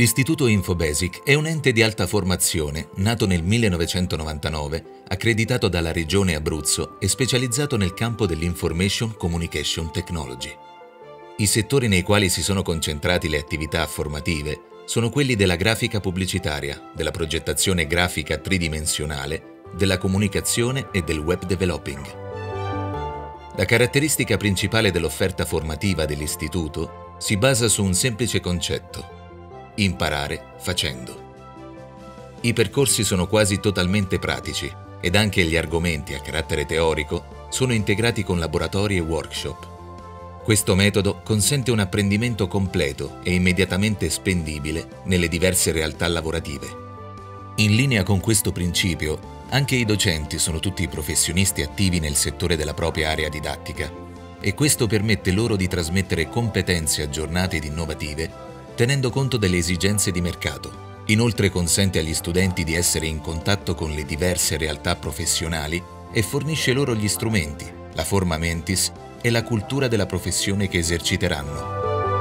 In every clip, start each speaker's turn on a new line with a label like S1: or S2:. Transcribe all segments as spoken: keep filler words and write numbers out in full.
S1: L'Istituto Infobasic è un ente di alta formazione nato nel millenovecentonovantanove, accreditato dalla Regione Abruzzo e specializzato nel campo dell'Information Communication Technology. I settori nei quali si sono concentrati le attività formative sono quelli della grafica pubblicitaria, della progettazione grafica tridimensionale, della comunicazione e del web developing. La caratteristica principale dell'offerta formativa dell'Istituto si basa su un semplice concetto: imparare facendo. I percorsi sono quasi totalmente pratici ed anche gli argomenti a carattere teorico sono integrati con laboratori e workshop. Questo metodo consente un apprendimento completo e immediatamente spendibile nelle diverse realtà lavorative. In linea con questo principio, anche i docenti sono tutti professionisti attivi nel settore della propria area didattica e questo permette loro di trasmettere competenze aggiornate ed innovative tenendo conto delle esigenze di mercato. Inoltre consente agli studenti di essere in contatto con le diverse realtà professionali e fornisce loro gli strumenti, la forma mentis e la cultura della professione che eserciteranno.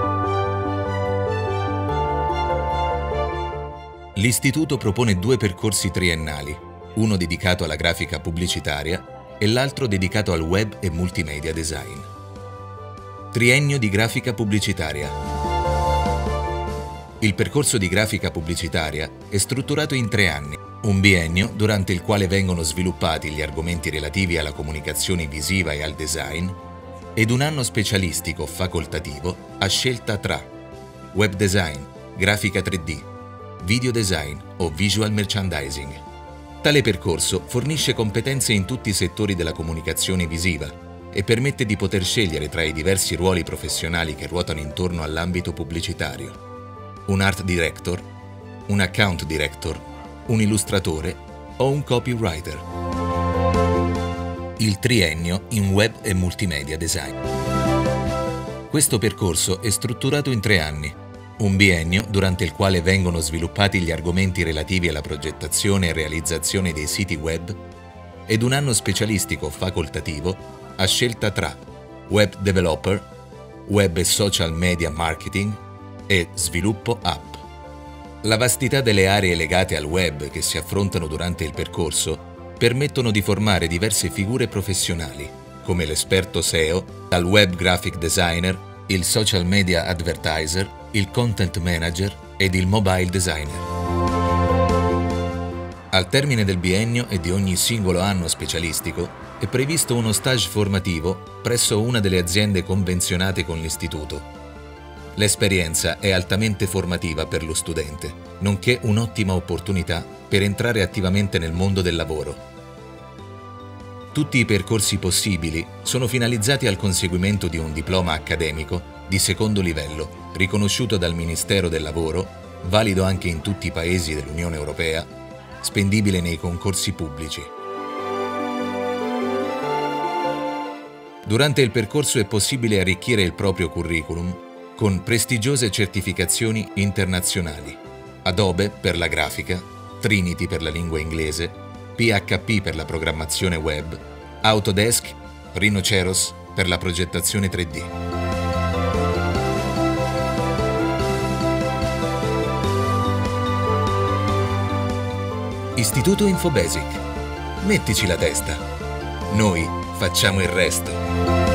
S1: L'Istituto propone due percorsi triennali, uno dedicato alla grafica pubblicitaria e l'altro dedicato al web e multimedia design. Triennio di grafica pubblicitaria. Il percorso di grafica pubblicitaria è strutturato in tre anni, un biennio durante il quale vengono sviluppati gli argomenti relativi alla comunicazione visiva e al design, ed un anno specialistico facoltativo a scelta tra web design, grafica tre D, video design o visual merchandising. Tale percorso fornisce competenze in tutti i settori della comunicazione visiva e permette di poter scegliere tra i diversi ruoli professionali che ruotano intorno all'ambito pubblicitario: un art director, un account director, un illustratore o un copywriter. Il triennio in web e multimedia design. Questo percorso è strutturato in tre anni, un biennio durante il quale vengono sviluppati gli argomenti relativi alla progettazione e realizzazione dei siti web ed un anno specialistico facoltativo a scelta tra web developer, web e social media marketing e sviluppo app. La vastità delle aree legate al web che si affrontano durante il percorso permettono di formare diverse figure professionali, come l'esperto S E O, dal web graphic designer, il social media advertiser, il content manager ed il mobile designer. Al termine del biennio e di ogni singolo anno specialistico è previsto uno stage formativo presso una delle aziende convenzionate con l'Istituto. L'esperienza è altamente formativa per lo studente, nonché un'ottima opportunità per entrare attivamente nel mondo del lavoro. Tutti i percorsi possibili sono finalizzati al conseguimento di un diploma accademico di secondo livello, riconosciuto dal Ministero del Lavoro, valido anche in tutti i paesi dell'Unione Europea, spendibile nei concorsi pubblici. Durante il percorso è possibile arricchire il proprio curriculum con prestigiose certificazioni internazionali: Adobe per la grafica, Trinity per la lingua inglese, P H P per la programmazione web, Autodesk, Rhinoceros per la progettazione tre D. Istituto Infobasic. Mettici la testa. Noi facciamo il resto.